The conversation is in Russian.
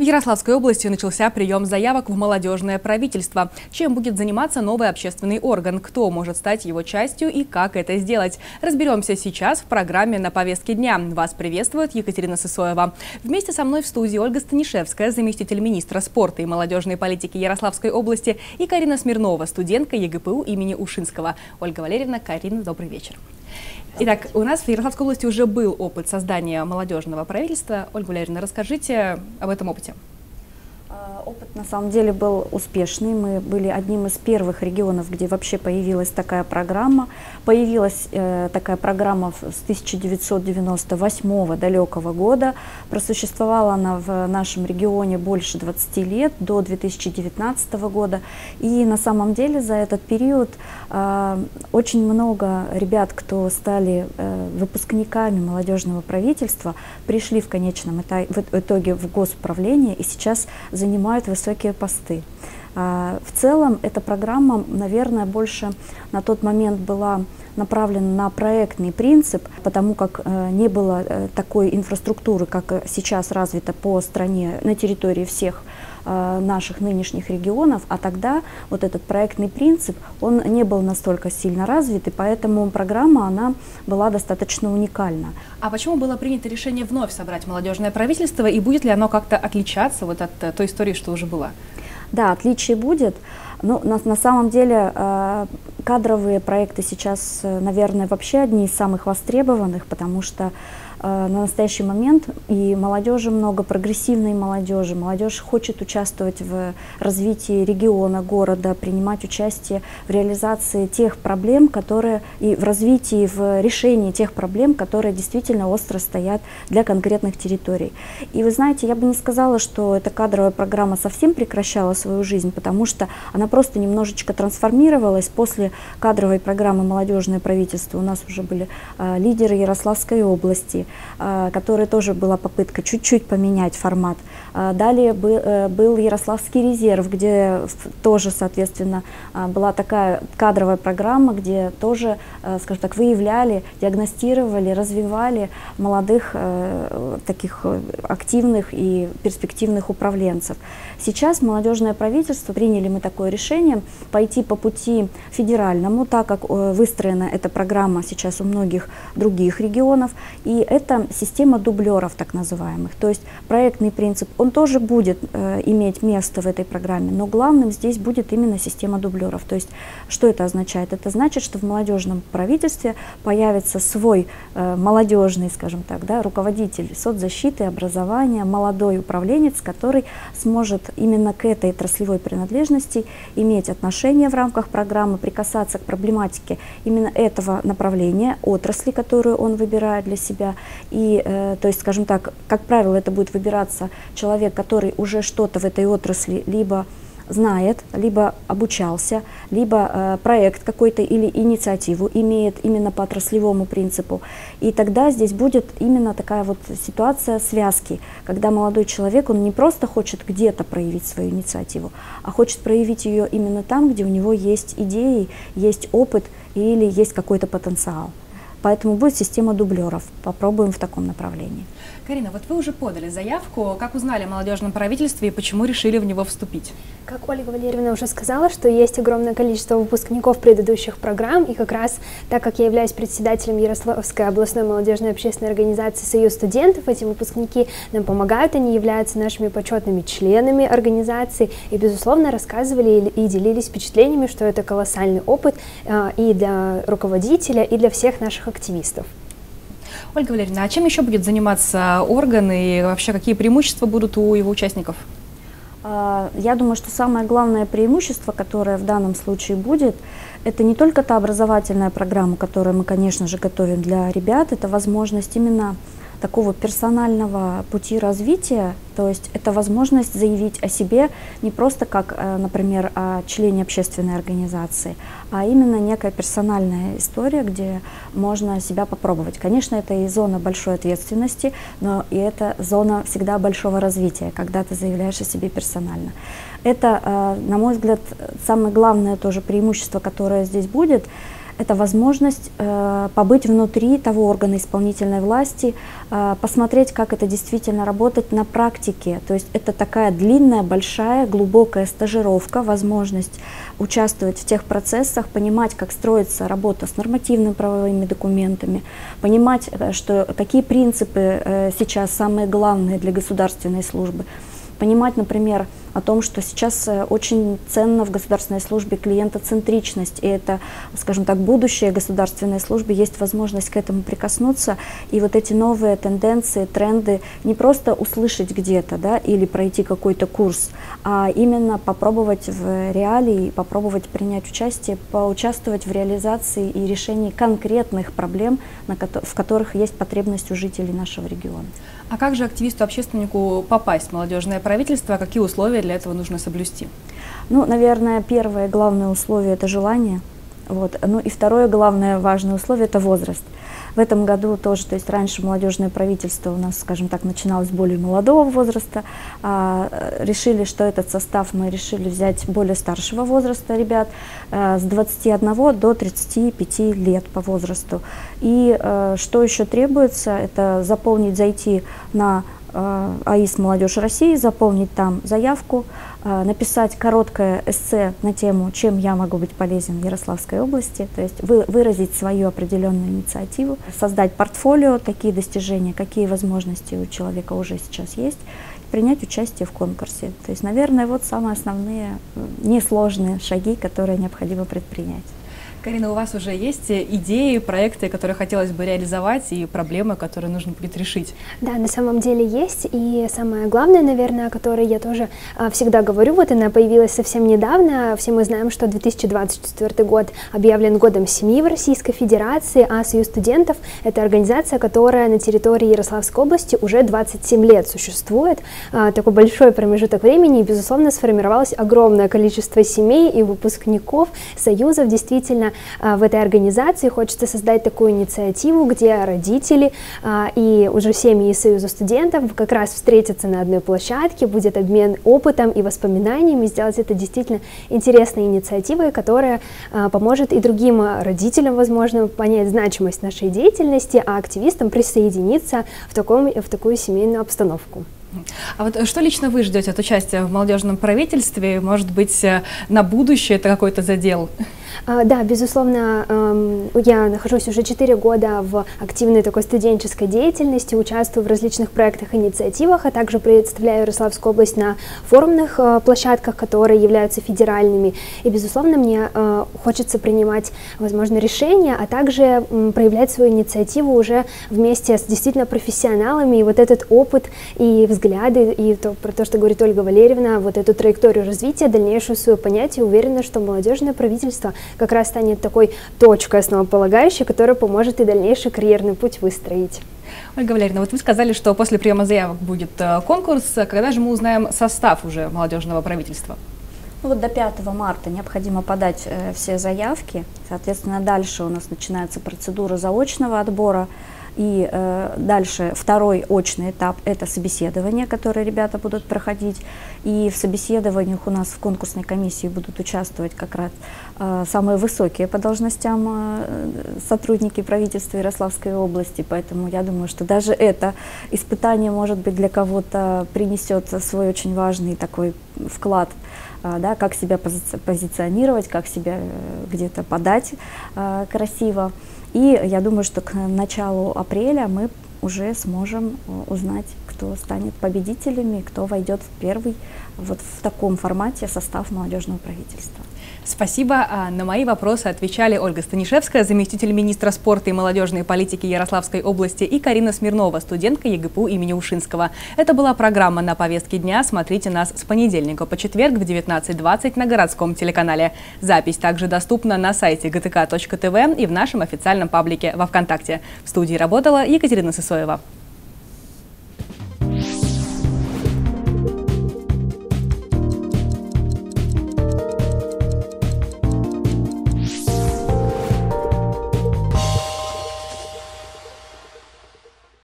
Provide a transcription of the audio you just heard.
Ярославской области начался прием заявок в молодежное правительство. Чем будет заниматься новый общественный орган, кто может стать его частью и как это сделать? Разберемся сейчас в программе «На повестке дня». Вас приветствует Екатерина Сысоева. Вместе со мной в студии Ольга Станишевская, заместитель министра спорта и молодежной политики Ярославской области, и Карина Смирнова, студентка ЕГПУ имени Ушинского. Ольга Валерьевна, Карина, добрый вечер. Итак, у нас в Ярославской области уже был опыт создания молодежного правительства. Ольга Валерьевна, расскажите об этом опыте. Опыт на самом деле был успешный. Мы были одним из первых регионов, где вообще появилась такая программа. Появилась такая программа с 1998 далекого года. Просуществовала она в нашем регионе больше 20 лет, до 2019 года. И на самом деле за этот период очень много ребят, кто стали выпускниками молодежного правительства, пришли в конечном итоге в госуправление и сейчас занимают высокие посты. В целом эта программа, наверное, больше на тот момент была направлена на проектный принцип, потому как не было такой инфраструктуры, как сейчас развита по стране на территории всех наших нынешних регионов, а тогда вот этот проектный принцип, он не был настолько сильно развит, и поэтому программа, она была достаточно уникальна. А почему было принято решение вновь собрать молодежное правительство, и будет ли оно как-то отличаться вот от той истории, что уже была? Да, отличие будет. Ну, на самом деле кадровые проекты сейчас, наверное, вообще одни из самых востребованных, потому что на настоящий момент и молодежи много, прогрессивной молодежи. Молодежь хочет участвовать в развитии региона, города, принимать участие в реализации тех проблем, которые и в развитии, в решении тех проблем, которые действительно остро стоят для конкретных территорий. И вы знаете, я бы не сказала, что эта кадровая программа совсем прекращала свою жизнь, потому что она просто немножечко трансформировалась. После кадровой программы «Молодежное правительство» у нас уже были лидеры Ярославской области, которой тоже была попытка чуть-чуть поменять формат. Далее был Ярославский резерв, где тоже, соответственно, была такая кадровая программа, где тоже, скажем так, выявляли, диагностировали, развивали молодых, таких активных и перспективных управленцев. Сейчас молодежное правительство, приняли мы такое решение, пойти по пути федеральному, так как выстроена эта программа сейчас у многих других регионов, и это система дублеров, так называемых. То есть проектный принцип, он тоже будет иметь место в этой программе, но главным здесь будет именно система дублеров. То есть что это означает? Это значит, что в молодежном правительстве появится свой молодежный, скажем так, да, руководитель соцзащиты, образования, молодой управленец, который сможет именно к этой отраслевой принадлежности иметь отношение в рамках программы, прикасаться к проблематике именно этого направления, отрасли, которую он выбирает для себя. И, то есть, скажем так, как правило, это будет выбираться человек, который уже что-то в этой отрасли либо знает, либо обучался, либо проект какой-то или инициативу имеет именно по отраслевому принципу. И тогда здесь будет именно такая вот ситуация связки, когда молодой человек, он не просто хочет где-то проявить свою инициативу, а хочет проявить ее именно там, где у него есть идеи, есть опыт или есть какой-то потенциал. Поэтому будет система дублеров. Попробуем в таком направлении. Карина, вот вы уже подали заявку. Как узнали о молодежном правительстве и почему решили в него вступить? Как Ольга Валерьевна уже сказала, что есть огромное количество выпускников предыдущих программ, и как раз так как я являюсь председателем Ярославской областной молодежной общественной организации «Союз студентов», эти выпускники нам помогают, они являются нашими почетными членами организации и, безусловно, рассказывали и делились впечатлениями, что это колоссальный опыт и для руководителя, и для всех наших активистов. Ольга Валерьевна, а чем еще будет заниматься орган и вообще какие преимущества будут у его участников? Я думаю, что самое главное преимущество, которое в данном случае будет, это не только та образовательная программа, которую мы, конечно же, готовим для ребят, это возможность именно такого персонального пути развития, то есть это возможность заявить о себе не просто как, например, о члене общественной организации, а именно некая персональная история, где можно себя попробовать. Конечно, это и зона большой ответственности, но и это зона всегда большого развития, когда ты заявляешь о себе персонально. Это, на мой взгляд, самое главное тоже преимущество, которое здесь будет, это возможность побыть внутри того органа исполнительной власти, посмотреть, как это действительно работает на практике. То есть это такая длинная, большая, глубокая стажировка, возможность участвовать в тех процессах, понимать, как строится работа с нормативными правовыми документами, понимать, какие принципы сейчас самые главные для государственной службы. Понимать, например, о том, что сейчас очень ценно в государственной службе клиентоцентричность, и это, скажем так, будущее государственной службы, есть возможность к этому прикоснуться, и вот эти новые тенденции, тренды не просто услышать где-то, да, или пройти какой-то курс, а именно попробовать в реалии, попробовать принять участие, поучаствовать в реализации и решении конкретных проблем, в которых есть потребность у жителей нашего региона. А как же активисту-общественнику попасть в молодежное правительство? Какие условия для этого нужно соблюсти? Ну, наверное, первое главное условие – это желание. Вот. Ну и второе главное важное условие – это возраст. В этом году тоже, то есть раньше молодежное правительство у нас, скажем так, начиналось с более молодого возраста. Решили, что этот состав мы решили взять более старшего возраста ребят, с 21 до 35 лет по возрасту. И что еще требуется, это зайти на АИС «Молодежь России», заполнить там заявку, написать короткое эссе на тему, чем я могу быть полезен в Ярославской области, то есть выразить свою определенную инициативу, создать портфолио, такие достижения, какие возможности у человека уже сейчас есть, принять участие в конкурсе. То есть, наверное, вот самые основные, несложные шаги, которые необходимо предпринять. Карина, у вас уже есть идеи, проекты, которые хотелось бы реализовать, и проблемы, которые нужно будет решить? Да, на самом деле есть. И самое главное, наверное, о которой я тоже всегда говорю, вот она появилась совсем недавно. Все мы знаем, что 2024 год объявлен годом семьи в Российской Федерации, а Союз студентов – это организация, которая на территории Ярославской области уже 27 лет существует. Такой большой промежуток времени, и, безусловно, сформировалось огромное количество семей и выпускников союзов. Действительно, в этой организации хочется создать такую инициативу, где родители и уже семьи из Союза студентов как раз встретятся на одной площадке, будет обмен опытом и воспоминаниями, сделать это действительно интересной инициативой, которая поможет и другим родителям, возможно, понять значимость нашей деятельности, а активистам присоединиться в такую семейную обстановку. А вот что лично вы ждете от участия в молодежном правительстве? Может быть, на будущее это какой-то задел? Да, безусловно, я нахожусь уже 4 года в активной такой студенческой деятельности, участвую в различных проектах и инициативах, а также представляю Ярославскую область на форумных площадках, которые являются федеральными. И, безусловно, мне хочется принимать, возможно, решения, а также проявлять свою инициативу уже вместе с действительно профессионалами. И вот этот опыт и взгляды, и про то, что говорит Ольга Валерьевна, вот эту траекторию развития, дальнейшую свою понятие, уверена, что молодежное правительство как раз станет такой точкой основополагающей, которая поможет и дальнейший карьерный путь выстроить. Ольга Валерьевна, вот вы сказали, что после приема заявок будет конкурс. Когда же мы узнаем состав уже молодежного правительства? Ну, вот до 5 марта необходимо подать все заявки. Соответственно, дальше у нас начинается процедура заочного отбора. И дальше второй очный этап – это собеседование, которое ребята будут проходить. И в собеседованиях у нас в конкурсной комиссии будут участвовать как раз самые высокие по должностям сотрудники правительства Ярославской области. Поэтому я думаю, что даже это испытание, может быть, для кого-то принесет свой очень важный такой вклад, да, как себя позиционировать, как себя где-то подать красиво. И я думаю, что к началу апреля мы уже сможем узнать, кто станет победителями, кто войдет в первый, вот в таком формате, состав молодежного правительства. Спасибо. На мои вопросы отвечали Ольга Станишевская, заместитель министра спорта и молодежной политики Ярославской области, и Карина Смирнова, студентка ЕГПУ имени Ушинского. Это была программа «На повестке дня». Смотрите нас с понедельника по четверг в 19:20 на городском телеканале. Запись также доступна на сайте gtk.tv и в нашем официальном паблике во ВКонтакте. В студии работала Екатерина Сысоева.